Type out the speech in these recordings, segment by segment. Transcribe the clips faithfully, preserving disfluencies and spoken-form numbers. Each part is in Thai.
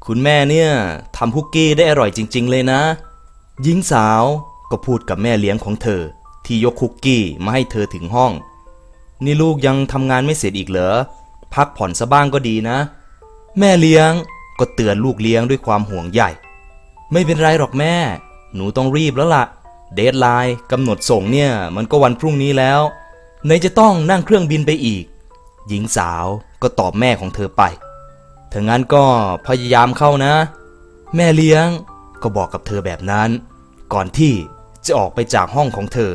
คุณแม่เนี่ยทำคุกกี้ได้อร่อยจริงๆเลยนะหญิงสาวก็พูดกับแม่เลี้ยงของเธอที่ยกคุกกี้มาให้เธอถึงห้องนี่ลูกยังทำงานไม่เสร็จอีกเหรอพักผ่อนซะบ้างก็ดีนะแม่เลี้ยงก็เตือนลูกเลี้ยงด้วยความห่วงใยไม่เป็นไรหรอกแม่หนูต้องรีบแล้วล่ะเดดไลน์กำหนดส่งเนี่ยมันก็วันพรุ่งนี้แล้วไหนจะต้องนั่งเครื่องบินไปอีกหญิงสาวก็ตอบแม่ของเธอไปถ้างั้นก็พยายามเข้านะแม่เลี้ยงก็บอกกับเธอแบบนั้นก่อนที่จะออกไปจากห้องของเธอ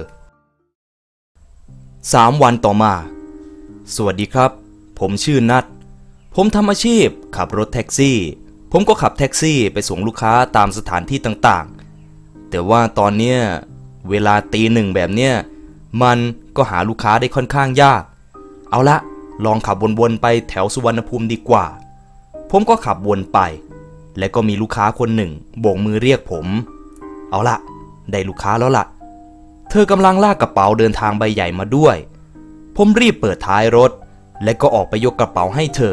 สามวันต่อมาสวัสดีครับผมชื่อนัทผมทำอาชีพขับรถแท็กซี่ผมก็ขับแท็กซี่ไปส่งลูกค้าตามสถานที่ต่างๆแต่ว่าตอนเนี้ยเวลาตีหนึ่งแบบเนี้ยมันก็หาลูกค้าได้ค่อนข้างยากเอาละลองขับวนๆไปแถวสุวรรณภูมิดีกว่าผมก็ขับวนไปและก็มีลูกค้าคนหนึ่งโบกมือเรียกผมเอาละได้ลูกค้าแล้วล่ะเธอกำลังลากกระเป๋าเดินทางใบใหญ่มาด้วยผมรีบเปิดท้ายรถและก็ออกไปยกกระเป๋าให้เธอ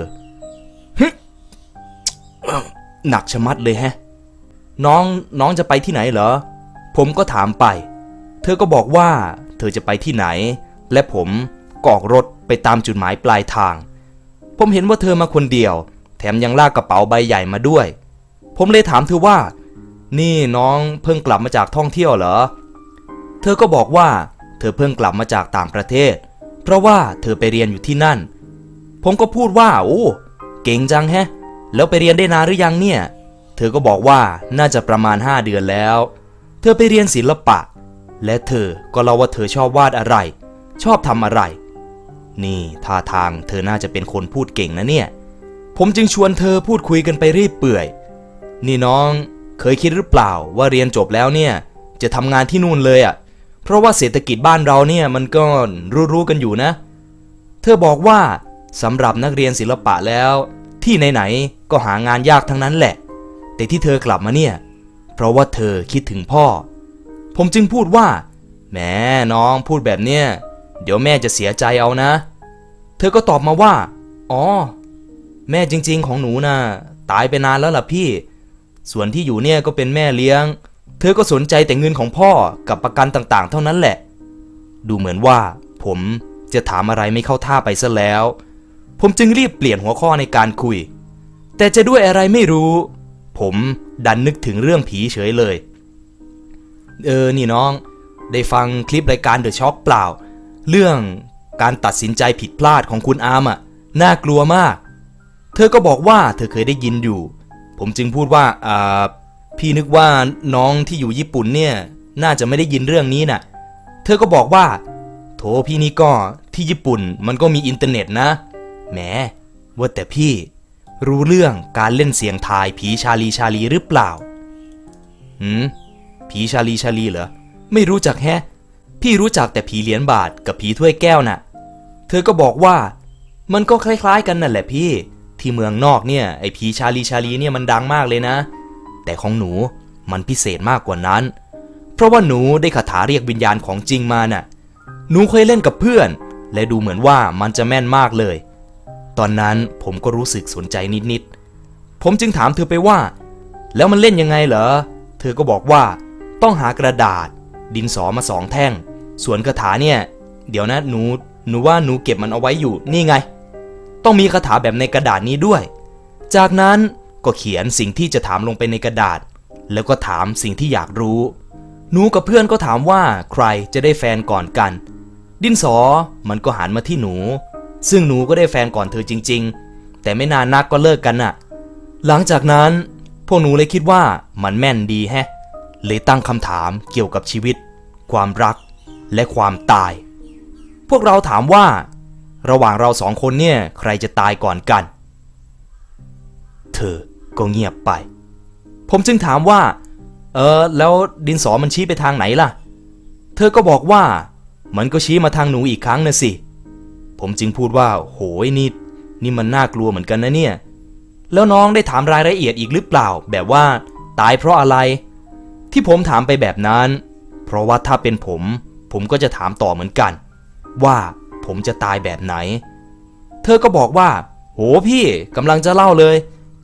หนักชะมัดเลยแฮะน้องน้องจะไปที่ไหนเหรอผมก็ถามไปเธอก็บอกว่าเธอจะไปที่ไหนและผมก็ออกรถไปตามจุดหมายปลายทางผมเห็นว่าเธอมาคนเดียวแถมยังลากกระเป๋าใบใหญ่มาด้วยผมเลยถามเธอว่านี่น้องเพิ่งกลับมาจากท่องเที่ยวเหรอเธอก็บอกว่าเธอเพิ่งกลับมาจากต่างประเทศเพราะว่าเธอไปเรียนอยู่ที่นั่นผมก็พูดว่าโอ้เก่งจังแฮะแล้วไปเรียนได้นานหรือยังเนี่ยเธอก็บอกว่าน่าจะประมาณห้าเดือนแล้วเธอไปเรียนศิลปะและเธอก็เล่าว่าเธอชอบวาดอะไรชอบทำอะไรนี่ท่าทางเธอน่าจะเป็นคนพูดเก่งนะเนี่ยผมจึงชวนเธอพูดคุยกันไปเรื่อยเปื่อยนี่น้องเคยคิดหรือเปล่าว่าเรียนจบแล้วเนี่ยจะทำงานที่นู่นเลยอ่ะเพราะว่าเศรษฐกิจบ้านเราเนี่ยมันก็รู้ๆกันอยู่นะเธอบอกว่าสำหรับนักเรียนศิลปะแล้วที่ไหนๆก็หางานยากทั้งนั้นแหละแต่ที่เธอกลับมาเนี่ยเพราะว่าเธอคิดถึงพ่อผมจึงพูดว่าแหมน้องพูดแบบเนี้ยเดี๋ยวแม่จะเสียใจเอานะเธอก็ตอบมาว่าอ๋อแม่จริงๆของหนูน่ะตายไปนานแล้วล่ะพี่ส่วนที่อยู่เนี่ยก็เป็นแม่เลี้ยงเธอก็สนใจแต่เงินของพ่อกับประกันต่างๆเท่านั้นแหละดูเหมือนว่าผมจะถามอะไรไม่เข้าท่าไปซะแล้วผมจึงรีบเปลี่ยนหัวข้อในการคุยแต่จะด้วยอะไรไม่รู้ผมดันนึกถึงเรื่องผีเฉยเลยเออนี่น้องได้ฟังคลิปรายการ The Shock เปล่าเรื่องการตัดสินใจผิดพลาดของคุณอาร์มอ่ะน่ากลัวมากเธอก็บอกว่าเธอเคยได้ยินอยู่ผมจึงพูดว่าอ่าพี่นึกว่าน้องที่อยู่ญี่ปุ่นเนี่ยน่าจะไม่ได้ยินเรื่องนี้น่ะเธอก็บอกว่าโถพี่นี่ก็ที่ญี่ปุ่นมันก็มีอินเทอร์เน็ตนะแหมว่าแต่พี่รู้เรื่องการเล่นเสียงทายผีชาลีชาลีหรือเปล่าหืมผีชาลีชาลีเหรอไม่รู้จักแฮะพี่รู้จักแต่ผีเหรียญบาทกับผีถ้วยแก้วน่ะเธอก็บอกว่ามันก็คล้ายๆกันนั่นแหละพี่ที่เมืองนอกเนี่ยไอ้ผีชาลีชาลีเนี่ยมันดังมากเลยนะแต่ของหนูมันพิเศษมากกว่านั้นเพราะว่าหนูได้คาถาเรียกวิญญาณของจริงมาน่ะหนูเคยเล่นกับเพื่อนและดูเหมือนว่ามันจะแม่นมากเลยตอนนั้นผมก็รู้สึกสนใจนิดๆผมจึงถามเธอไปว่าแล้วมันเล่นยังไงเหรอเธอก็บอกว่าต้องหากระดาษดินสอมาสองแท่งส่วนคาถาเนี่ยเดี๋ยวนะหนูหนูว่าหนูเก็บมันเอาไว้อยู่นี่ไงต้องมีคาถาแบบในกระดาษนี้ด้วยจากนั้นก็เขียนสิ่งที่จะถามลงไปในกระดาษแล้วก็ถามสิ่งที่อยากรู้หนูกับเพื่อนก็ถามว่าใครจะได้แฟนก่อนกันดินสอมันก็หันมาที่หนูซึ่งหนูก็ได้แฟนก่อนเธอจริงๆแต่ไม่นานนักก็เลิกกันน่ะหลังจากนั้นพวกหนูเลยคิดว่ามันแม่นดีแฮะเลยตั้งคำถามเกี่ยวกับชีวิตความรักและความตายพวกเราถามว่าระหว่างเราสองคนเนี่ยใครจะตายก่อนกันเธอก็เงียบไปผมจึงถามว่าเออแล้วดินสอมันชี้ไปทางไหนล่ะเธอก็บอกว่ามันก็ชี้มาทางหนูอีกครั้งนะสิผมจึงพูดว่าโหยนี่นี่มันน่ากลัวเหมือนกันนะเนี่ยแล้วน้องได้ถามรายละเอียดอีกหรือเปล่าแบบว่าตายเพราะอะไรที่ผมถามไปแบบนั้นเพราะว่าถ้าเป็นผมผมก็จะถามต่อเหมือนกันว่าผมจะตายแบบไหนเธอก็บอกว่าโหพี่กำลังจะเล่าเลยก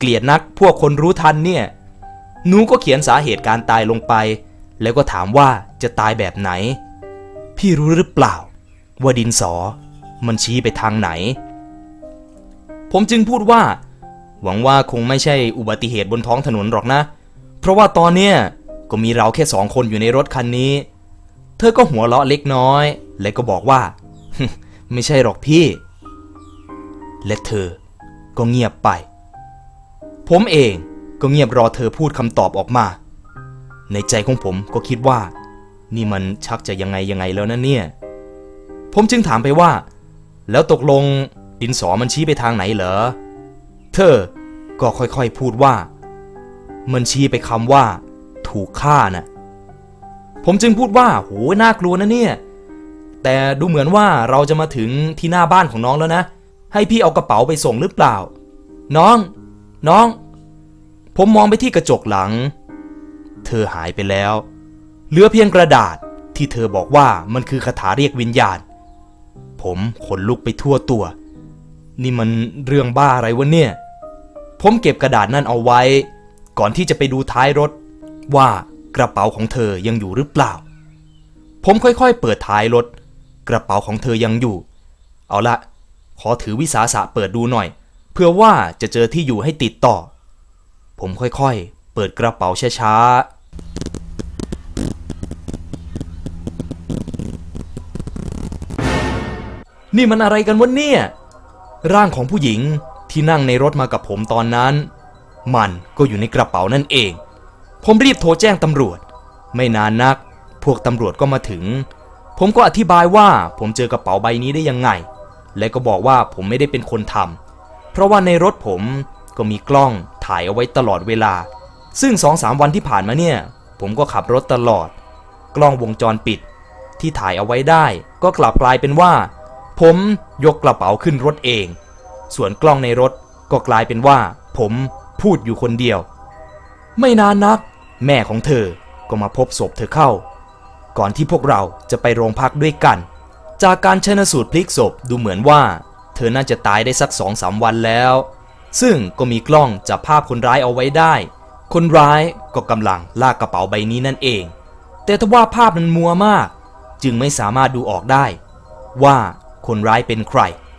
กลียดนักพวกคนรู้ทันเนี่ยหนูก็เขียนสาเหตุการตายลงไปแล้วก็ถามว่าจะตายแบบไหนพี่รู้หรือเปล่าว่าดินสอมันชี้ไปทางไหนผมจึงพูดว่าหวังว่าคงไม่ใช่อุบัติเหตุบนท้องถนนหรอกนะเพราะว่าตอนเนี้ยก็มีเราแค่สองคนอยู่ในรถคันนี้เธอก็หัวเราะเล็กน้อยแล้วก็บอกว่า ไม่ใช่หรอกพี่และเธอก็เงียบไปผมเองก็เงียบรอเธอพูดคำตอบออกมาในใจของผมก็คิดว่านี่มันชักจะยังไงยังไงแล้วนะเนี่ยผมจึงถามไปว่าแล้วตกลงดินสอมันชี้ไปทางไหนเหรอเธอก็ค่อยๆพูดว่ามันชี้ไปคำว่าถูกฆ่าน่ะผมจึงพูดว่าโหน่ากลัวนะเนี่ยแต่ดูเหมือนว่าเราจะมาถึงที่หน้าบ้านของน้องแล้วนะให้พี่เอากระเป๋าไปส่งหรือเปล่าน้องน้องผมมองไปที่กระจกหลังเธอหายไปแล้วเหลือเพียงกระดาษที่เธอบอกว่ามันคือคาถาเรียกวิญญาณผมขนลุกไปทั่วตัวนี่มันเรื่องบ้าอะไรวะเนี่ยผมเก็บกระดาษนั่นเอาไว้ก่อนที่จะไปดูท้ายรถว่ากระเป๋าของเธอยังอยู่หรือเปล่าผมค่อยๆเปิดท้ายรถกระเป๋าของเธอยังอยู่เอาละขอถือวิสาสะเปิดดูหน่อยเพื่อว่าจะเจอที่อยู่ให้ติดต่อผมค่อยๆเปิดกระเป๋าช้าๆนี่มันอะไรกันวะเนี่ยร่างของผู้หญิงที่นั่งในรถมากับผมตอนนั้นมันก็อยู่ในกระเป๋านั่นเองผมรีบโทรแจ้งตำรวจไม่นานนักพวกตำรวจก็มาถึงผมก็อธิบายว่าผมเจอกระเป๋าใบนี้ได้ยังไงและก็บอกว่าผมไม่ได้เป็นคนทำเพราะว่าในรถผมก็มีกล้องถ่ายเอาไว้ตลอดเวลาซึ่ง สองสาม วันที่ผ่านมาเนี่ยผมก็ขับรถตลอดกล้องวงจรปิดที่ถ่ายเอาไว้ได้ก็กลับกลายเป็นว่าผมยกกระเป๋าขึ้นรถเองส่วนกล้องในรถก็กลายเป็นว่าผมพูดอยู่คนเดียวไม่นานนักแม่ของเธอก็มาพบศพเธอเข้าก่อนที่พวกเราจะไปโรงพักด้วยกันจากการชันสูตรพลิกศพดูเหมือนว่าเธอน่าจะตายได้สัก สองสาม วันแล้วซึ่งก็มีกล้องจับภาพคนร้ายเอาไว้ได้คนร้ายก็กำลังลากกระเป๋าใบนี้นั่นเองแต่ทว่าภาพมันมัวมากจึงไม่สามารถดูออกได้ว่าคนร้ายเป็นใคร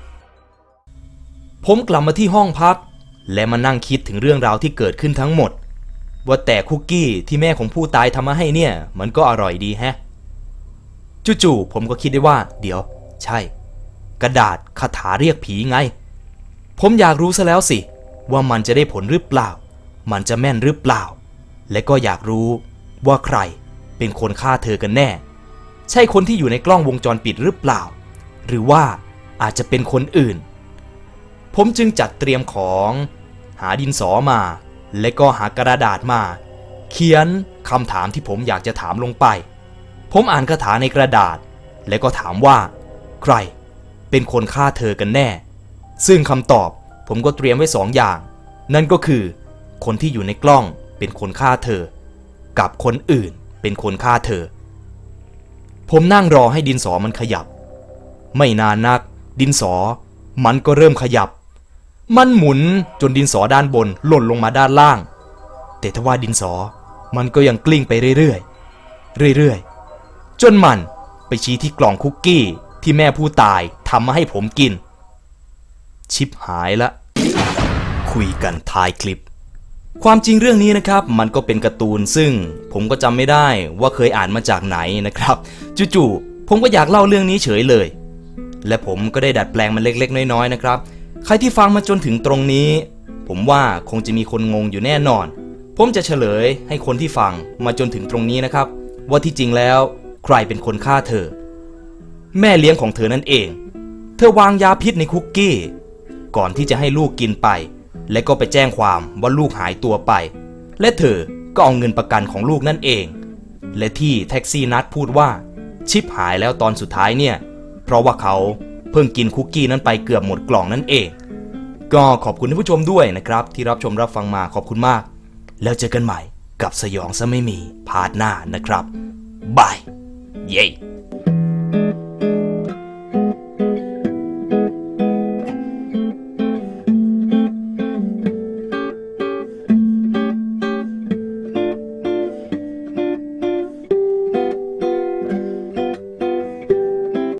ผมกลับมาที่ห้องพักและมานั่งคิดถึงเรื่องราวที่เกิดขึ้นทั้งหมดว่าแต่คุกกี้ที่แม่ของผู้ตายทำมาให้เนี่ยมันก็อร่อยดีแฮะจู่ๆผมก็คิดได้ว่าเดี๋ยวใช่กระดาษคาถาเรียกผีไงผมอยากรู้ซะแล้วสิว่ามันจะได้ผลหรือเปล่ามันจะแม่นหรือเปล่าและก็อยากรู้ว่าใครเป็นคนฆ่าเธอกันแน่ใช่คนที่อยู่ในกล้องวงจรปิดหรือเปล่าหรือว่าอาจจะเป็นคนอื่นผมจึงจัดเตรียมของหาดินสอมาและก็หากระดาษมาเขียนคำถามที่ผมอยากจะถามลงไปผมอ่านคาถาในกระดาษและก็ถามว่าใครเป็นคนฆ่าเธอกันแน่ซึ่งคำตอบผมก็เตรียมไว้สองอย่างนั่นก็คือคนที่อยู่ในกล้องเป็นคนฆ่าเธอกับคนอื่นเป็นคนฆ่าเธอผมนั่งรอให้ดินสอมันขยับไม่นานนักดินสอมันก็เริ่มขยับมันหมุนจนดินสอด้านบนหล่นลงมาด้านล่างแต่ทว่าดินสอมันก็ยังกลิ้งไปเรื่อยๆเรื่อยๆจนมันไปชี้ที่กล่องคุกกี้ที่แม่ผู้ตายทำมาให้ผมกินชิบหายละคุยกันท้ายคลิปความจริงเรื่องนี้นะครับมันก็เป็นการ์ตูนซึ่งผมก็จำไม่ได้ว่าเคยอ่านมาจากไหนนะครับจู่ๆผมก็อยากเล่าเรื่องนี้เฉยเลยและผมก็ได้ดัดแปลงมันเล็กๆน้อยๆนะครับใครที่ฟังมาจนถึงตรงนี้ผมว่าคงจะมีคนงงอยู่แน่นอนผมจะเฉลยให้คนที่ฟังมาจนถึงตรงนี้นะครับว่าที่จริงแล้วใครเป็นคนฆ่าเธอแม่เลี้ยงของเธอนั่นเองเธอวางยาพิษในคุกกี้ก่อนที่จะให้ลูกกินไปและก็ไปแจ้งความว่าลูกหายตัวไปและเธอก็เอาเงินประกันของลูกนั่นเองและที่แท็กซี่นัดพูดว่าชิปหายแล้วตอนสุดท้ายเนี่ยเพราะว่าเขาเพิ่งกินคุกกี้นั้นไปเกือบหมดกล่องนั่นเองก็ขอบคุณท่านผู้ชมด้วยนะครับที่รับชมรับฟังมาขอบคุณมากแล้วเจอกันใหม่กับสยองซะไม่มีพาร์ทหน้านะครับบายเย้